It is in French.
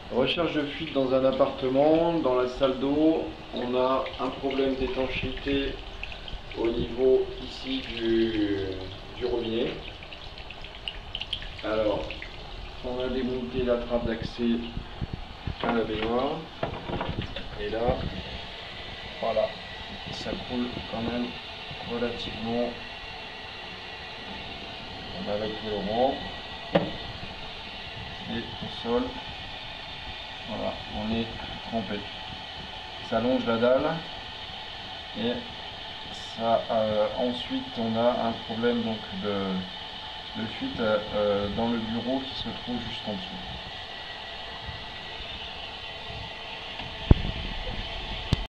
Recherche de fuite dans un appartement, dans la salle d'eau, on a un problème d'étanchéité au niveau ici du robinet. Alors, on a démonté la trappe d'accès à la baignoire, et là, voilà, ça coule quand même relativement avec le rang et au sol. Voilà, on est trempé. Ça longe la dalle et ça, ensuite on a un problème donc de fuite dans le bureau qui se trouve juste en dessous.